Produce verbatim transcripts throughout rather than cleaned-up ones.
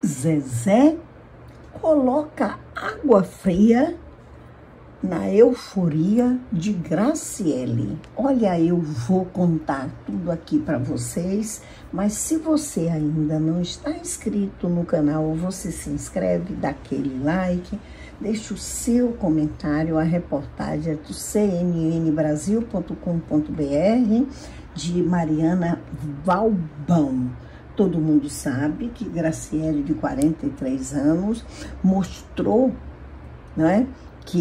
Zezé coloca água fria na euforia de Graciele. Olha, eu vou contar tudo aqui para vocês, mas se você ainda não está inscrito no canal, você se inscreve, dá aquele like, deixa o seu comentário. A reportagem é do c n n brasil ponto com ponto b r, de Mariana Valbão. Todo mundo sabe que Graciele, de quarenta e três anos, mostrou, não é,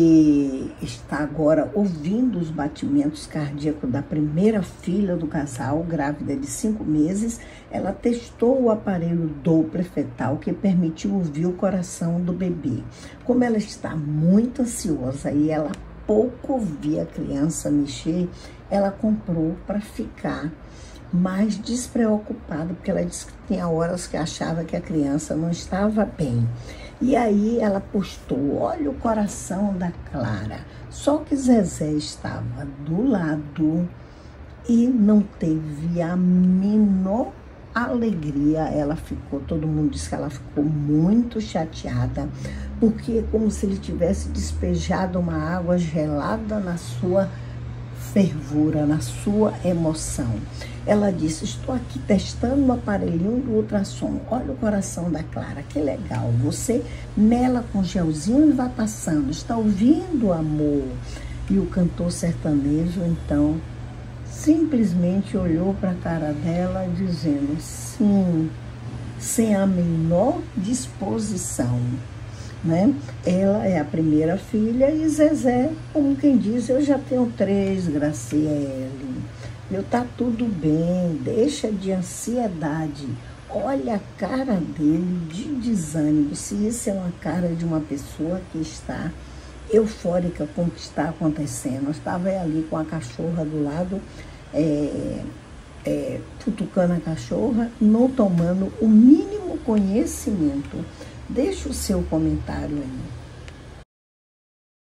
que está agora ouvindo os batimentos cardíacos da primeira filha do casal, grávida de cinco meses. Ela testou o aparelho Doppler fetal, que permitiu ouvir o coração do bebê. Como ela está muito ansiosa e ela pouco ouvia a criança mexer, ela comprou para ficar mais despreocupada, porque ela disse que tinha horas que achava que a criança não estava bem. E aí ela postou, olha o coração da Clara. Só que Zezé estava do lado e não teve a menor alegria. Ela ficou, todo mundo disse que ela ficou muito chateada, porque é como se ele tivesse despejado uma água gelada na sua fervura, na sua emoção. Ela disse, estou aqui testando o aparelhinho do ultrassom. Olha o coração da Clara, que legal. Você mela com gelzinho e vai passando. Está ouvindo, amor? E o cantor sertanejo, então, simplesmente olhou para a cara dela, dizendo sim, sem a menor disposição. Né? Ela é a primeira filha e Zezé, como quem diz, eu já tenho três, Graciele. Eu tá tudo bem, deixa de ansiedade. Olha a cara dele de desânimo. Se isso é uma cara de uma pessoa que está eufórica com o que está acontecendo. Eu estava ali com a cachorra do lado, é, é, futucando a cachorra, não tomando o mínimo conhecimento. Deixa o seu comentário aí.